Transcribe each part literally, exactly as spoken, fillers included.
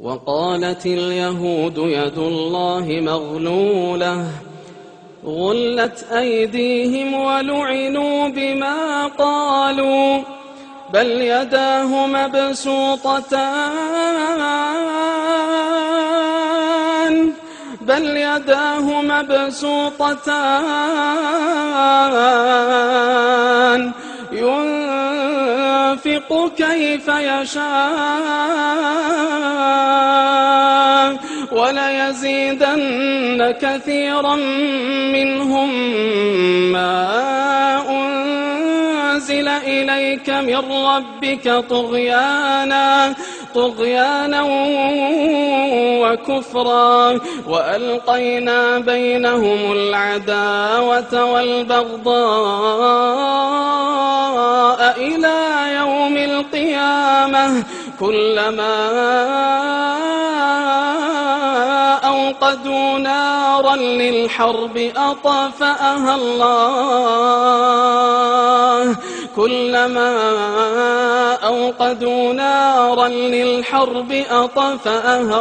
وقالت اليهود يد الله مغلولة غلت أيديهم ولعنوا بما قالوا بل يداه مبسوطتان بل يداه مبسوطتان ينفق كيف يشاء وليزيدن كثيرا منهم ما أنزل إليك من ربك طغيانا طغيانا وكفرا وألقينا بينهم العداوة والبغضاء إلى يوم القيامة كلما أوقدوا نارا للحرب أطفأها الله كلما أوقدوا نارا للحرب أطفأها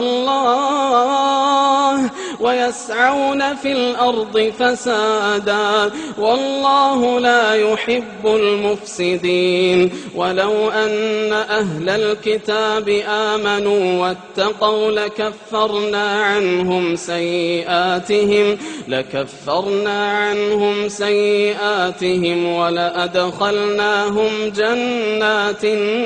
الله ويسعون في الأرض فسادا والله لا يحب المفسدين ولو أن أهل الكتاب آمنوا واتقوا لكفرنا عنهم سيئاتهم لكفرنا عنهم سيئاتهم ولأدخلناهم جنات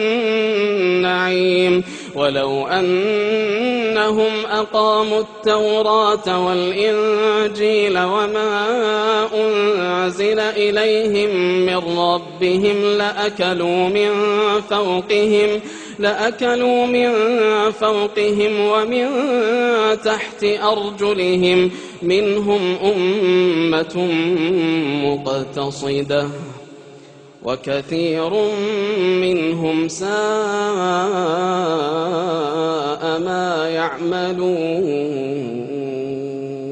النعيم ولو أنهم أقاموا التوراة والإنجيل وما أنزل إليهم من ربهم لأكلوا من فوقهم لأكلوا من فوقهم ومن تحت أرجلهم منهم أمة مقتصدة وكثير منهم ساء ما يعملون.